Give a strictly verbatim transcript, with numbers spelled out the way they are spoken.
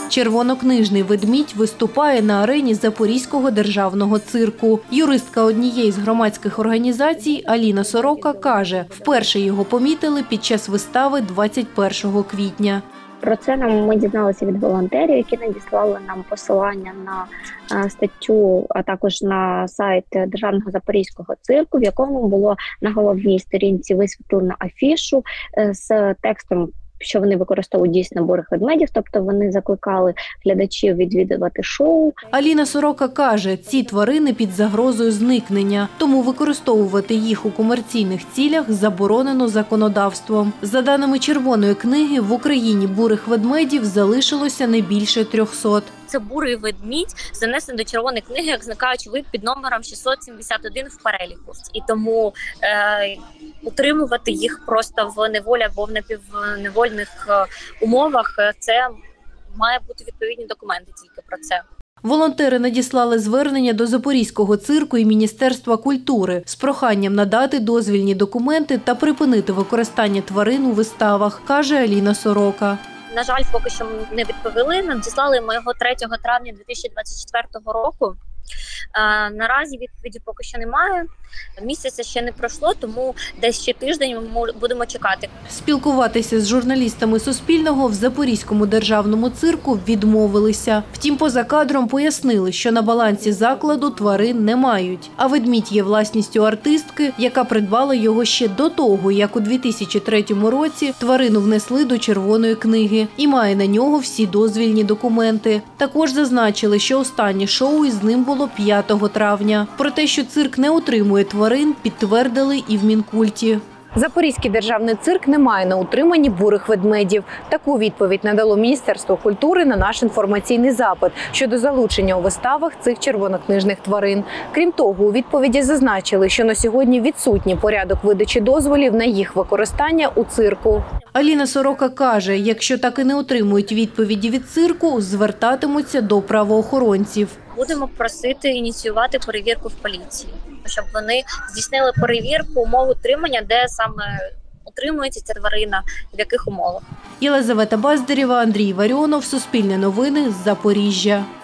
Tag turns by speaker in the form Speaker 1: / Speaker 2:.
Speaker 1: Червонокнижний ведмідь виступає на арені Запорізького державного цирку. Юристка однієї з громадських організацій Аліна Сорока каже, вперше його помітили під час вистави двадцять першого квітня.
Speaker 2: Про це нам ми дізналися від волонтерів, які надіслали нам посилання на статтю, а також на сайт Державного Запорізького цирку, в якому було на головній сторінці висвітлено афішу з текстом, що вони використовують дійсно бурих ведмедів, тобто вони закликали глядачів відвідувати шоу.
Speaker 1: Аліна Сорока каже, ці тварини під загрозою зникнення, тому використовувати їх у комерційних цілях заборонено законодавством. За даними Червоної книги, в Україні бурих ведмедів залишилося не більше трьохсот.
Speaker 3: Це бурий ведмідь, занесений до Червоної книги, як зникаючий вид під номером шістсот сімдесят один в переліку. І тому е, утримувати їх просто в неволі або в напівневольних е, умовах, це має бути відповідні документи тільки про це.
Speaker 1: Волонтери надіслали звернення до Запорізького цирку і Міністерства культури з проханням надати дозвільні документи та припинити використання тварин у виставах, каже Аліна Сорока.
Speaker 3: На жаль, поки що не відповіли. Надіслали ми його третього травня дві тисячі двадцять четвертого року. А, наразі відповіді поки що немає. Місяця ще не пройшло, тому десь ще тиждень ми будемо чекати.
Speaker 1: Спілкуватися з журналістами Суспільного в Запорізькому державному цирку відмовилися. Втім, поза кадром пояснили, що на балансі закладу тварин не мають. А ведмідь є власністю артистки, яка придбала його ще до того, як у дві тисячі третьому році тварину внесли до Червоної книги і має на нього всі дозвільні документи. Також зазначили, що останнє шоу із ним було п'ятого травня. Про те, що цирк не утримує тварин, підтвердили і в Мінкульті.
Speaker 4: Запорізький державний цирк не має на утриманні бурих ведмедів. Таку відповідь надало Міністерство культури на наш інформаційний запит щодо залучення у виставах цих червонокнижних тварин. Крім того, у відповіді зазначили, що на сьогодні відсутній порядок видачі дозволів на їх використання у цирку.
Speaker 1: Аліна Сорока каже, якщо так і не отримують відповіді від цирку, звертатимуться до правоохоронців.
Speaker 3: Будемо просити ініціювати перевірку в поліції, щоб вони здійснили перевірку умов утримання, де саме утримується ця тварина, в яких умовах.
Speaker 1: Єлизавета Баздарєва, Андрій Варіонов, Суспільне новини, Запоріжжя.